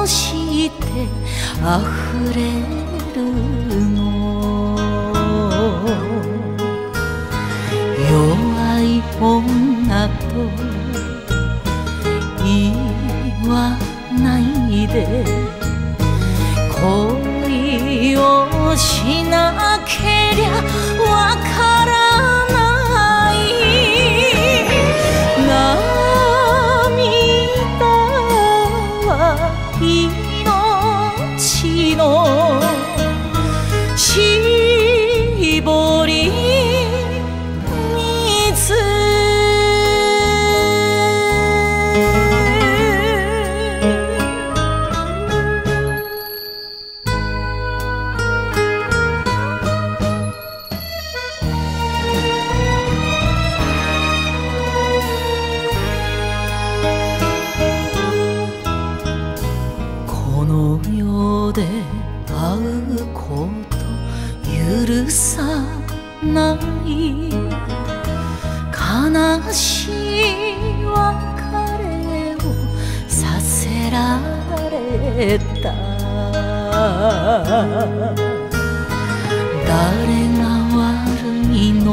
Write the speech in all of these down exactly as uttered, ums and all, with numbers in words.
して溢れるの。弱い女と言わないで、恋をしなけりゃわからない涙は命の絞り水。この世で会うこと許さない悲しい別れをさせられた。誰が悪いの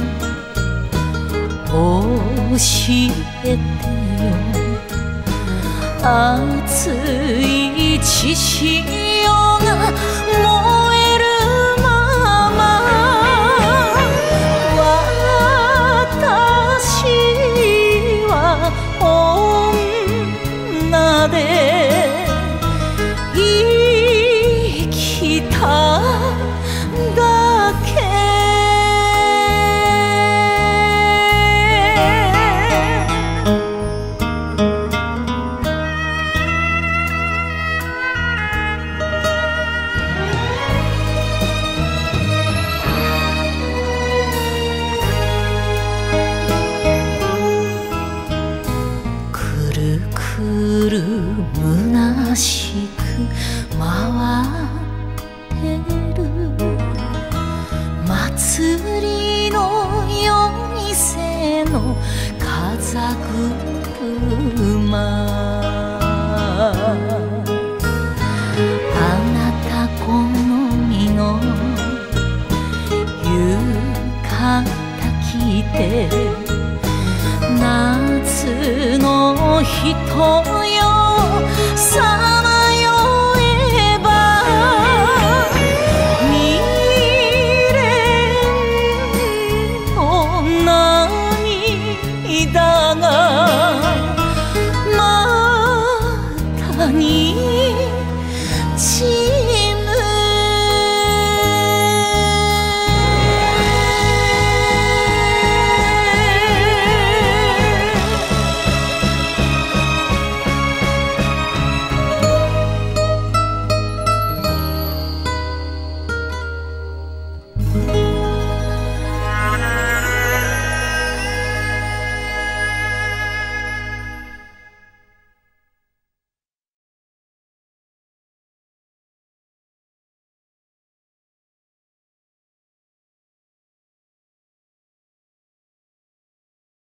教えてよ。熱い血潮が燃えるまま私は女で生きただけ。くる虚しく回ってる祭りの夜店の風車。あなた好みの浴衣着て夏の人よ